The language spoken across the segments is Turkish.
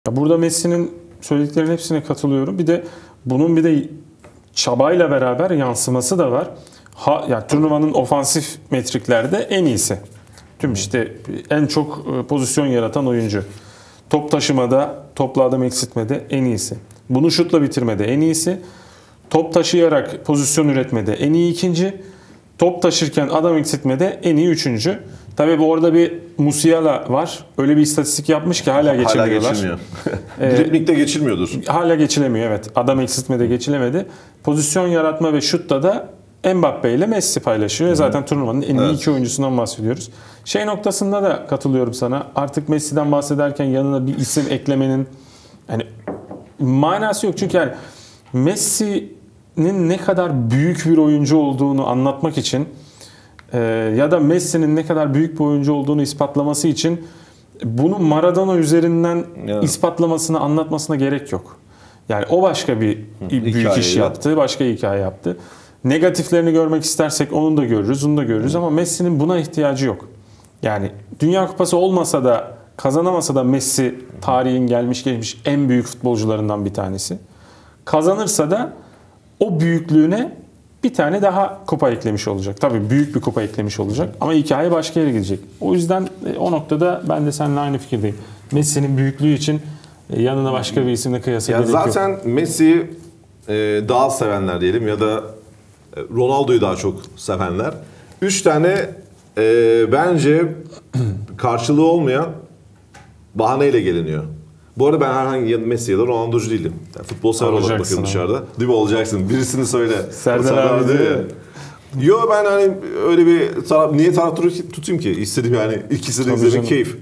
Ya burada Messi'nin söylediklerinin hepsine katılıyorum. Bir de bunun bir de çabayla beraber yansıması da var. Yani turnuvanın ofansif metriklerde en iyisi. Tüm işte en çok pozisyon yaratan oyuncu. Top taşımada, topla adam eksiltmede en iyisi. Bunu şutla bitirmede en iyisi. Top taşıyarak pozisyon üretmede en iyi ikinci. Top taşırken adam eksiltmede en iyi üçüncü. Tabii bu orada bir Musiala var. Öyle bir istatistik yapmış ki hala geçemiyorlar. Hala geçilmiyor. Dribbling'de geçilmiyordur. Hala geçilemiyor, evet. Adam eksiltmede geçilemedi. Pozisyon yaratma ve şutta da Mbappe ile Messi paylaşıyor. Zaten turnuvanın en iyi iki oyuncusundan bahsediyoruz. Şey noktasında da katılıyorum sana. Artık Messi'den bahsederken yanına bir isim eklemenin yani manası yok. Çünkü yani Messi'nin ne kadar büyük bir oyuncu olduğunu anlatmak için ya da Messi'nin ne kadar büyük bir oyuncu olduğunu ispatlaması için bunu Maradona üzerinden ispatlamasını, anlatmasına gerek yok. Yani o başka bir büyük iş yaptı, başka hikaye yaptı. Negatiflerini görmek istersek onu da görürüz, onu da görürüz ama Messi'nin buna ihtiyacı yok. Yani Dünya Kupası olmasa da, kazanamasa da Messi tarihin gelmiş geçmiş en büyük futbolcularından bir tanesi. Kazanırsa da o büyüklüğüne bir tane daha kupa eklemiş olacak. Tabii büyük bir kupa eklemiş olacak ama hikaye başka yere gidecek. O yüzden o noktada ben de seninle aynı fikirdeyim. Messi'nin büyüklüğü için yanına başka bir isimle kıyasa gerek yok. Zaten Messi'yi daha sevenler diyelim ya da Ronaldo'yu daha çok sevenler. 3 tane bence karşılığı olmayan bahaneyle geliniyor. Bu arada ben herhangi Messi ya da Ronaldo'cu değilim. Yani futbol sever olarak bakıyorum dışarıda. Değil mi, olacaksın? Birisini söyle. Serdar abi diyor ya. Yo, ben hani öyle bir niye taraftarı tutayım ki? İstedim yani, ikisini de izlemek keyif.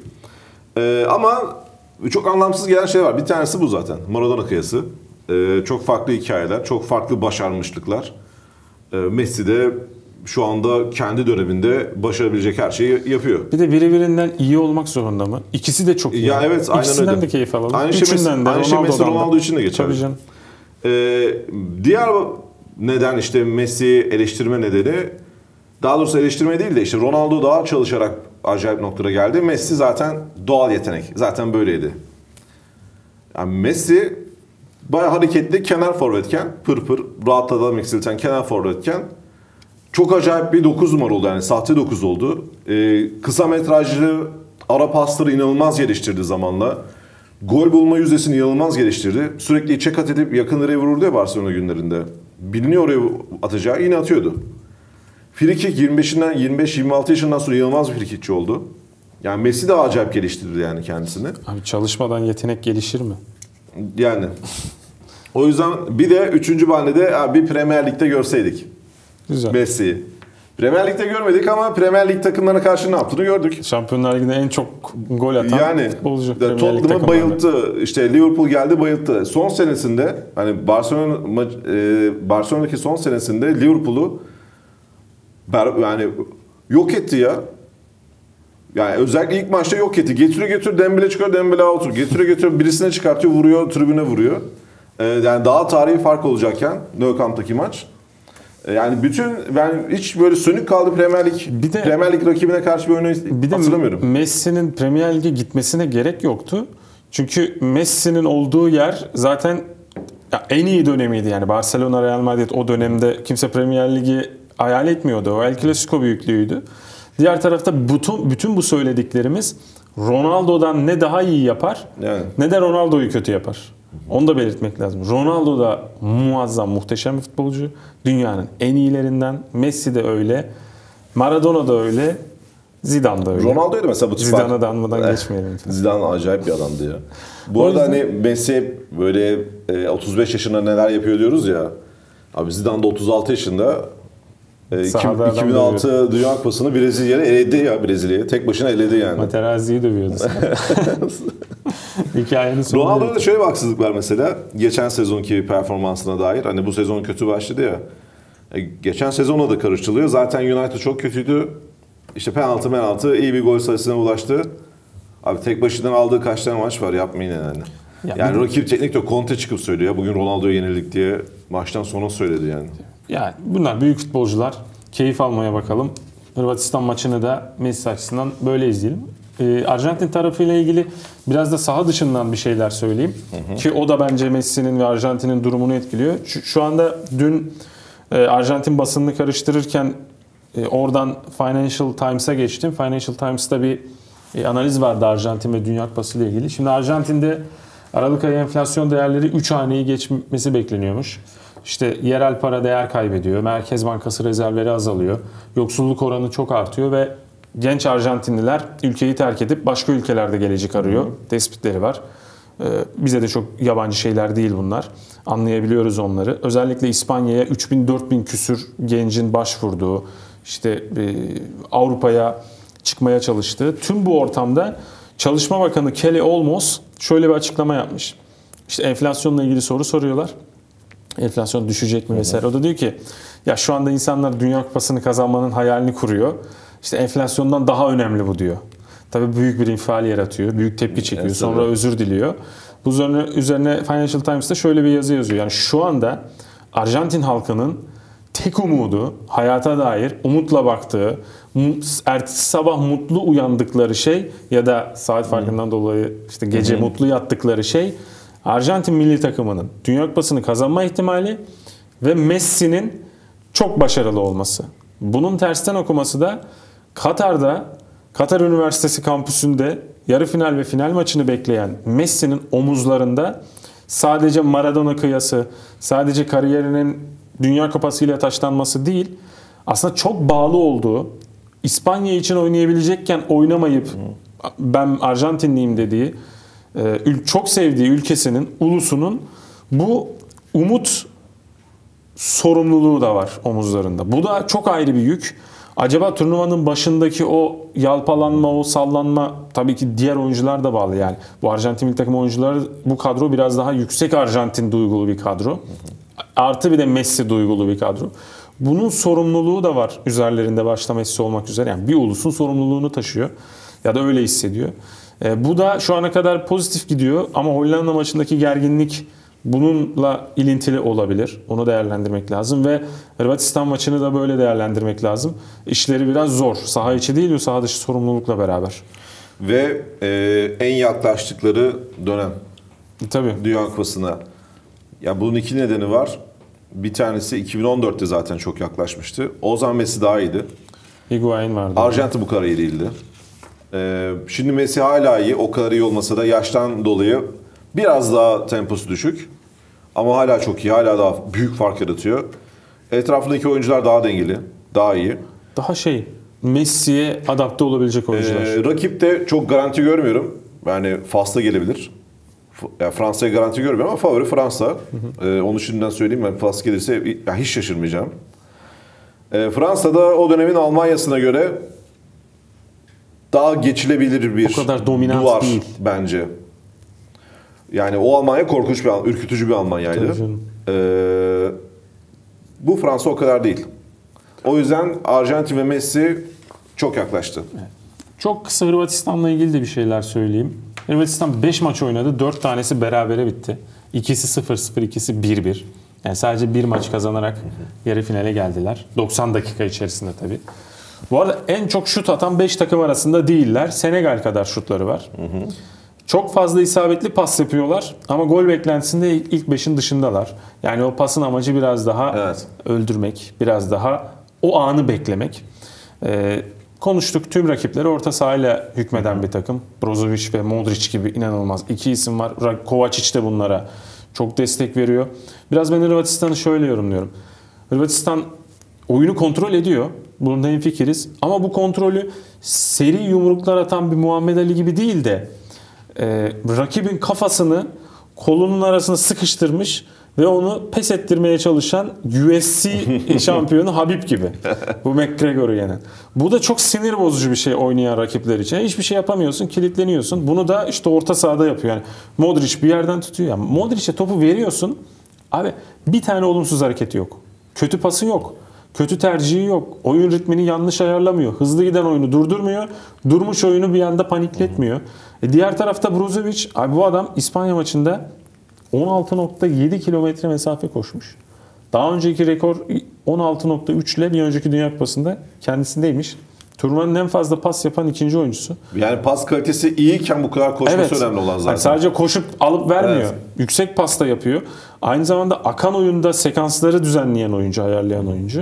Ama çok anlamsız gelen şey var. Bir tanesi bu zaten. Maradona kıyası. Çok farklı hikayeler, çok farklı başarmışlıklar. Messi de şu anda kendi döneminde başarabilecek her şeyi yapıyor. Bir de birinden iyi olmak zorunda mı? İkisi de çok iyi. Ya evet, aynen İkisinden öyle. de keyif alalım. Aynı şey Messi Ronaldo için de geçerli. Tabii canım. Diğer neden işte Messi eleştirme nedeni, daha doğrusu eleştirme değil de işte Ronaldo daha çalışarak acayip noktada geldi. Messi zaten doğal yetenek. Zaten böyleydi. Yani Messi bayağı hareketli kenar forvetken, pır rahat adam eksilten kenar forvetken çok acayip bir 9 numara oldu, yani sahte 9 oldu. Kısa metrajlı ara pasları inanılmaz geliştirdi zamanla. Gol bulma yüzdesini inanılmaz geliştirdi. Sürekli içe kat edip yakın direğe vururdu ya Barcelona günlerinde. Biliniyor oraya atacağı, yine atıyordu. Frikik 25-26 yaşından sonra inanılmaz bir frikikçi oldu. Yani Messi de acayip geliştirdi yani kendisini. Abi çalışmadan yetenek gelişir mi? Yani. O yüzden bir de üçüncü bahanede bir Premier Lig'de görseydik. Güzel. Messi'yi. Premier Lig'de görmedik ama Premier Lig takımlarına karşı ne yaptığını gördük. Şampiyonlar Ligi'nde en çok gol atan futbolcu. Tottenham'ı bayılttı. İşte Liverpool geldi, bayılttı. Son senesinde hani Barcelona'daki son senesinde Liverpool'u yani yok etti ya. Yani özellikle ilk maçta yok etti. Getiriyor Dembele çıkıyor, Dembele otur. Getiriyor birisine çıkartıyor, vuruyor, tribüne vuruyor. Yani daha tarihi fark olacakken Nou Camp'taki maç. Yani hiç böyle sönük kaldı Premier Lig. Premier Lig rakibine karşı bir oyunu hatırlamıyorum. Messi'nin Premier Lig'e gitmesine gerek yoktu. Çünkü Messi'nin olduğu yer zaten en iyi dönemiydi. Yani Barcelona, Real Madrid o dönemde kimse Premier Lig'i hayal etmiyordu. O El Clasico büyüklüğüydü. Diğer tarafta bütün bu söylediklerimiz Ronaldo'dan ne daha iyi yapar ne de Ronaldo'yu kötü yapar. Onu da belirtmek lazım. Ronaldo da muazzam, muhteşem bir futbolcu. Dünyanın en iyilerinden. Messi de öyle. Maradona da öyle. Zidane da öyle. Ronaldo'ydu mesela bu tifak. Zidane'ı da anmadan geçmeyelim. Zidane acayip bir adamdı ya. Bu arada hani Messi böyle 35 yaşında neler yapıyor diyoruz ya. Abi Zidane de 36 yaşında. 2006 Dünya Kupası'nı Brezilya'ya eledi ya, Brezilya'ya. Tek başına eledi yani. Materazzi'yi dövüyordu. Hikayenin sonunda. Ronaldo'da da şöyle bir haksızlık var mesela. Geçen sezonki performansına dair. Hani bu sezon kötü başladı ya. Geçen sezonla da karıştırılıyor. Zaten United çok kötüydü. İşte penaltı iyi bir gol sayısına ulaştı. Abi tek başına aldığı kaç tane maç var, yapmayın yani. Yani rakip teknik de Conte çıkıp söylüyor. Bugün Ronaldo'ya yenildik diye maçtan sonra söyledi yani. Yani bunlar büyük futbolcular. Keyif almaya bakalım. Hırvatistan maçını da Messi açısından böyle izleyelim. Arjantin tarafıyla ilgili biraz da saha dışından bir şeyler söyleyeyim. Ki o da bence Messi'nin ve Arjantin'in durumunu etkiliyor. Şu anda dün Arjantin basınını karıştırırken oradan Financial Times'a geçtim. Financial Times'ta bir analiz vardı Arjantin ve Dünya Kupası ile ilgili. Şimdi Arjantin'de Aralık ayı enflasyon değerleri 3 haneyi geçmesi bekleniyormuş. İşte yerel para değer kaybediyor, Merkez Bankası rezervleri azalıyor, yoksulluk oranı çok artıyor ve genç Arjantinliler ülkeyi terk edip başka ülkelerde gelecek arıyor. Tespitleri var. Bize de çok yabancı şeyler değil bunlar. Anlayabiliyoruz onları. Özellikle İspanya'ya 3000-4000 küsür gencin başvurduğu, işte Avrupa'ya çıkmaya çalıştığı. Tüm bu ortamda Çalışma Bakanı Kelly Olmos şöyle bir açıklama yapmış. İşte enflasyonla ilgili soru soruyorlar. Enflasyon düşecek mi vesaire. O da diyor ki ya şu anda insanlar Dünya Kupası'nı kazanmanın hayalini kuruyor. İşte enflasyondan daha önemli bu diyor. Tabii büyük bir infial yaratıyor. Büyük tepki çekiyor. Sonra özür diliyor. Bu üzerine Financial Times'ta şöyle bir yazı yazıyor. Yani şu anda Arjantin halkının tek umudu, hayata dair umutla baktığı, ertesi sabah mutlu uyandıkları şey ya da saat farkından dolayı işte gece mutlu yattıkları şey Arjantin milli takımının Dünya Kupası'nı kazanma ihtimali ve Messi'nin çok başarılı olması. Bunun tersten okuması da Katar Üniversitesi kampüsünde yarı final ve final maçını bekleyen Messi'nin omuzlarında sadece Maradona kıyası, sadece kariyerinin Dünya Kupası ile taşlanması değil, aslında çok bağlı olduğu, İspanya için oynayabilecekken oynamayıp ben Arjantinliyim dediği, çok sevdiği ülkesinin, ulusunun bu umut sorumluluğu da var omuzlarında. Bu da çok ayrı bir yük. Acaba turnuvanın başındaki o yalpalanma, o sallanma tabii ki diğer oyuncular da bağlı yani. Bu Arjantin milli takım oyuncuları, bu kadro biraz daha yüksek Arjantin duygulu bir kadro. Artı bir de Messi duygulu bir kadro. Bunun sorumluluğu da var üzerlerinde başta Messi olmak üzere. Yani bir ulusun sorumluluğunu taşıyor ya da öyle hissediyor. Bu da şu ana kadar pozitif gidiyor ama Hollanda maçındaki gerginlik bununla ilintili olabilir. Onu değerlendirmek lazım ve Hırvatistan maçını da böyle değerlendirmek lazım. İşleri biraz zor. Saha içi değil, o saha dışı sorumlulukla beraber. Ve en yaklaştıkları dönem. Tabii. Dünya Kupası'na. Ya bunun iki nedeni var. Bir tanesi 2014'te zaten çok yaklaşmıştı. O zaman Messi daha iyiydi. Higuain vardı. Arjantin bu kadar iyi değildi. Şimdi Messi hala iyi. O kadar iyi olmasa da yaştan dolayı biraz daha temposu düşük. Ama hala çok iyi. Hala daha büyük fark yaratıyor. Etrafındaki oyuncular daha dengeli. Daha iyi. Daha Messi'ye adapte olabilecek oyuncular. Rakip de çok garanti görmüyorum. Yani Fas'ta gelebilir. Yani Fransa'ya garanti görmüyorum ama favori Fransa. Onu şimdiden söyleyeyim, ben Fas gelirse hiç şaşırmayacağım. Fransa'da o dönemin Almanya'sına göre daha geçilebilir bir o kadar dominant duvar değil bence. Yani o Almanya korkunç bir, ürkütücü bir Almanya'ydı. Bu Fransa o kadar değil. O yüzden Arjantin ve Messi çok yaklaştı. Evet. Çok kısa Hırvatistan'la ilgili de bir şeyler söyleyeyim. Hırvatistan 5 maç oynadı. 4 tanesi berabere bitti. İkisi 0-0, ikisi 1-1. Yani sadece bir maç kazanarak yarı finale geldiler. 90 dakika içerisinde tabii. Bu arada en çok şut atan 5 takım arasında değiller. Senegal kadar şutları var. Çok fazla isabetli pas yapıyorlar ama gol beklentisinde ilk 5'in dışındalar. Yani o pasın amacı biraz daha öldürmek, biraz daha o anı beklemek. Konuştuk, tüm rakipleri orta sahayla hükmeden bir takım. Brozovic ve Modric gibi inanılmaz iki isim var. Kovacic de bunlara çok destek veriyor. Biraz ben Hırvatistan'ı şöyle yorumluyorum. Hırvatistan oyunu kontrol ediyor. Bunda hemfikiriz. Ama bu kontrolü seri yumruklar atan bir Muhammed Ali gibi değil de rakibin kafasını kolunun arasına sıkıştırmış ve onu pes ettirmeye çalışan UFC şampiyonu Habib gibi. Bu McGregor'u yenen. Bu da çok sinir bozucu bir şey oynayan rakipler için. Hiçbir şey yapamıyorsun, kilitleniyorsun. Bunu da işte orta sahada yapıyor. Yani Modric bir yerden tutuyor. Yani Modric'e topu veriyorsun. Abi bir tane olumsuz hareketi yok. Kötü pası yok. Kötü tercihi yok. Oyun ritmini yanlış ayarlamıyor. Hızlı giden oyunu durdurmuyor. Durmuş oyunu bir anda panikletmiyor. Diğer tarafta Brozovic, abi bu adam İspanya maçında 16.7 kilometre mesafe koşmuş. Daha önceki rekor 16.3 ile bir önceki Dünya Kupası'nda kendisindeymiş. Turnuvanın en fazla pas yapan ikinci oyuncusu. Yani pas kalitesi iyiyken bu kadar koşması önemli olan zaten. Yani sadece koşup alıp vermiyor. Evet. Yüksek pasta yapıyor. Aynı zamanda akan oyunda sekansları düzenleyen oyuncu, ayarlayan oyuncu.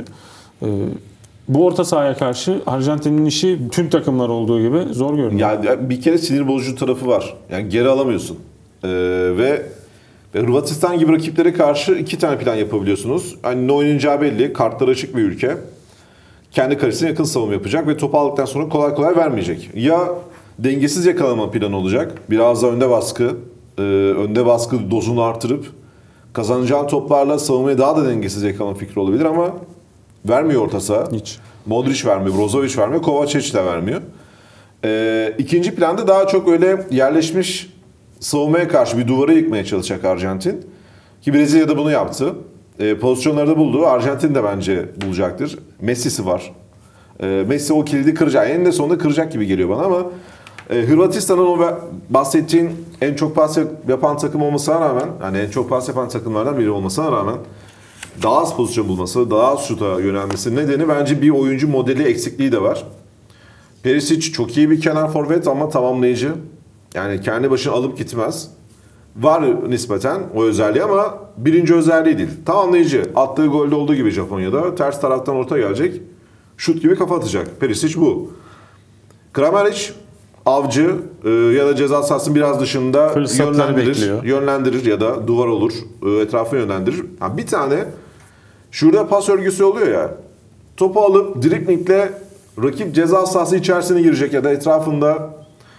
Bu orta sahaya karşı Arjantin'in işi tüm takımlar olduğu gibi zor görünüyor. Yani bir kere sinir bozucu tarafı var. Yani geri alamıyorsun. Ve Hırvatistan gibi rakiplere karşı 2 tane plan yapabiliyorsunuz. Hani ne oynayacağı belli. Kartları açık bir ülke. Kendi kalesine yakın savunma yapacak ve topu aldıktan sonra kolay kolay vermeyecek. Ya dengesiz yakalama planı olacak. Biraz da önde baskı dozunu artırıp kazanacağın toplarla savunmayı daha da dengesiz yakalama fikri olabilir ama vermiyor orta saha. Hiç. Modric vermiyor, Brozovic vermiyor, Kovacic de vermiyor. İkinci planda daha çok öyle yerleşmiş savunmaya karşı bir duvarı yıkmaya çalışacak Arjantin. Ki Brezilya da bunu yaptı. Pozisyonları da buldu. Arjantin de bence bulacaktır. Messi'si var. Messi o kilidi kıracak. Eninde sonunda kıracak gibi geliyor bana ama Hırvatistan'ın o bahsettiğin en çok pas yapan takım olmasına rağmen, hani en çok pas yapan takımlardan biri olmasına rağmen daha az pozisyon bulması, daha az şuta yönelmesi nedeni bence bir oyuncu modeli eksikliği de var. Perisic çok iyi bir kenar forvet ama tamamlayıcı. Yani kendi başına alıp gitmez. Var nispeten o özelliği ama birinci özelliği değil. Tamamlayıcı. Attığı golde olduğu gibi Japonya'da. Ters taraftan orta gelecek. Şut gibi kafa atacak. Perisic bu. Kramaric avcı ya da ceza sahasının biraz dışında yönlendirir ya da duvar olur. Etrafını yönlendirir. Bir tane şurada pas örgüsü oluyor ya. Topu alıp driblingle rakip ceza sahası içerisine girecek ya da etrafında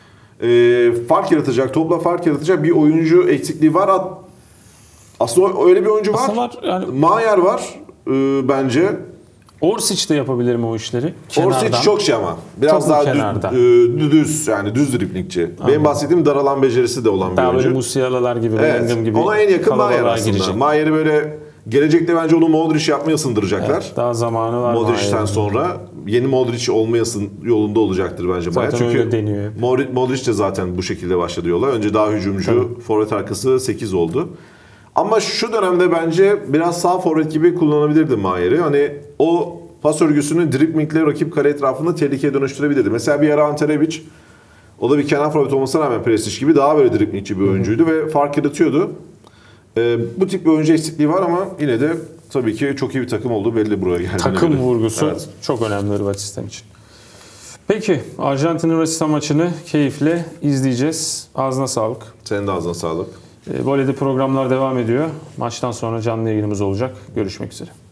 fark yaratacak, topla fark yaratacak bir oyuncu eksikliği var. Aslında öyle bir oyuncu var. Yani... Maier var bence. Orsic de yapabilir mi o işleri? Kenardan. Orsic çok ama. Biraz çok daha düz yani düz driblingçi. Benim bahsettiğim daralan becerisi de olan bir oyuncu. Böyle Musiala'lar gibi, Bellingham gibi. Ona en yakın Maier aslında. Maier'i böyle gelecekte bence onu Modric yapmaya ısındıracaklar. Evet, daha zamanı var Modric'ten sonra yeni Modric olmaya yolunda olacaktır bence Maier. Çünkü deniyor. Modric de zaten bu şekilde başladı yola. Önce daha hücumcu, forvet arkası 8 oldu. Ama şu dönemde bence biraz sağ forvet gibi kullanabilirdi Maier'i. Hani o pas örgüsünü driblingle rakip kale etrafında tehlikeye dönüştürebilirdi. Mesela bir ara Ante Rebic, o da bir kenar forvet olmasına rağmen Perisic gibi daha böyle driblingçi bir oyuncuydu ve fark yaratıyordu. Bu tip bir oyuncu eksikliği var ama yine de tabii ki çok iyi bir takım olduğu belli buraya geldiğinde. Takım vurgusu çok önemli Hırvatistan için. Peki Arjantin-Hırvatistan maçını keyifle izleyeceğiz. Ağzına sağlık. Senin de ağzına sağlık. Böylece programlar devam ediyor. Maçtan sonra canlı yayınımız olacak. Görüşmek üzere.